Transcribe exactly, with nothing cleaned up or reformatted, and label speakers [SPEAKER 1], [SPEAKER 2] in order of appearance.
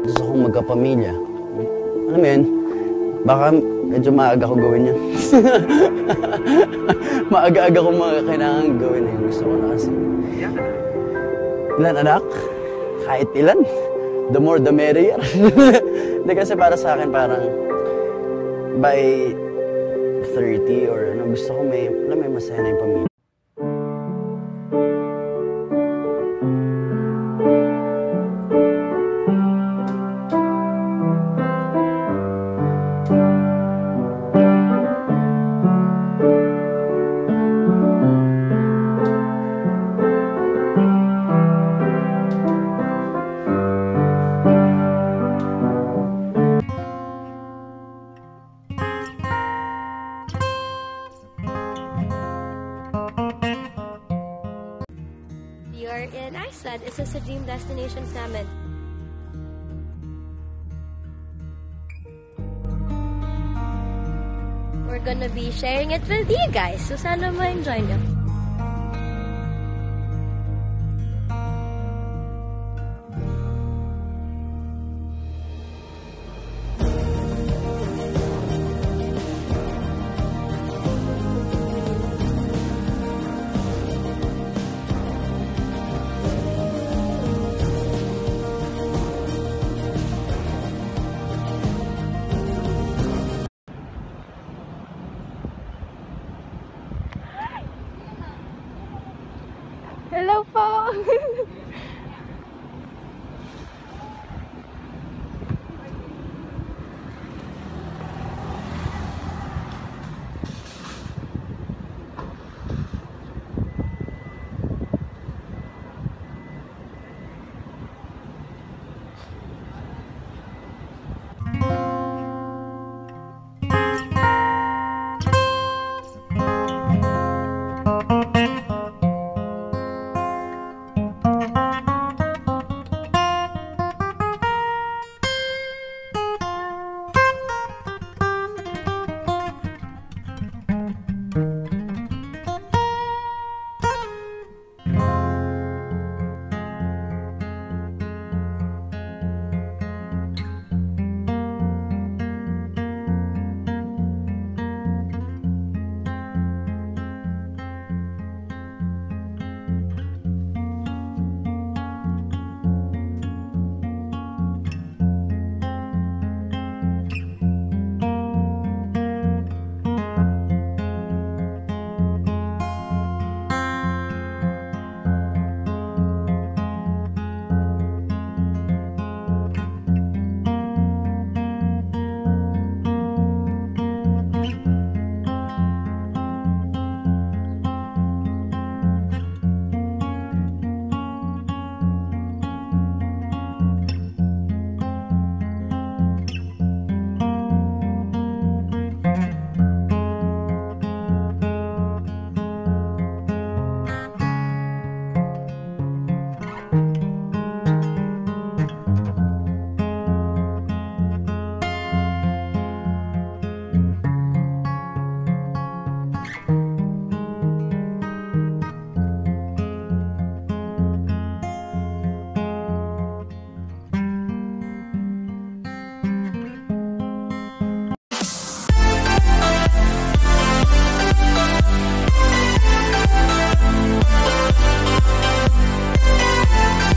[SPEAKER 1] gusto kong magkapamilya. Alam mo yun, baka medyo maaga ko gawin yun. Maaga-aga ko mga kailangan gawin na yun. Gusto ko na kasi. Ilan anak? Kahit ilan. The more the merrier. Hindi kasi para sa akin parang by thirty or ano, gusto ko may, alam may masaya na yung pamilya.
[SPEAKER 2] In Iceland, isa sa dream destinations namin. We're gonna be sharing it with you guys, so sana ma-enjoy nyo.